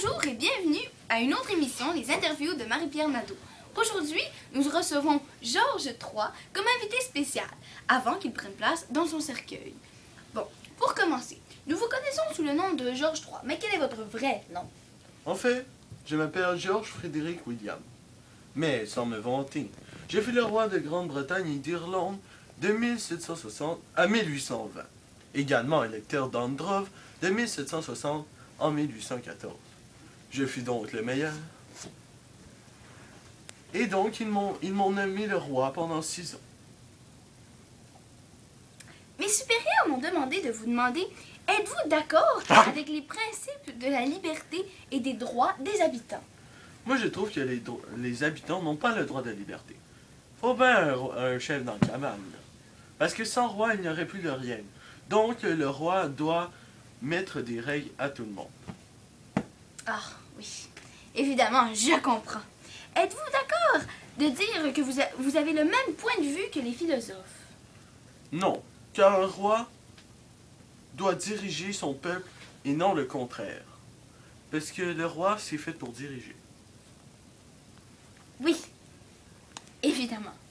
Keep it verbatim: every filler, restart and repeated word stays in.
Bonjour et bienvenue à une autre émission, les interviews de Marie-Pierre Nadeau. Aujourd'hui, nous recevons Georges trois comme invité spécial, avant qu'il prenne place dans son cercueil. Bon, pour commencer, nous vous connaissons sous le nom de Georges trois, mais quel est votre vrai nom? En fait, je m'appelle Georges Frédéric William. Mais sans me vanter, j'ai fait le roi de Grande-Bretagne et d'Irlande de mille sept cent soixante à mille huit cent vingt. Également électeur d'Androv de mille sept cent soixante en mille huit cent quatorze. Je fus donc le meilleur. Et donc, ils m'ont ils m'ont nommé le roi pendant six ans. Mes supérieurs m'ont demandé de vous demander, êtes-vous d'accord avec les principes de la liberté et des droits des habitants? Moi, je trouve que les, dro- les habitants n'ont pas le droit de la liberté. Faut bien un, ro- un chef dans la cabane, là. Parce que sans roi, il n'y aurait plus de rien. Donc, le roi doit mettre des règles à tout le monde. Ah, oui. Évidemment, je comprends. Êtes-vous d'accord de dire que vous, a- vous avez le même point de vue que les philosophes? Non, car un roi doit diriger son peuple et non le contraire. Parce que le roi, c'est fait pour diriger. Oui, évidemment.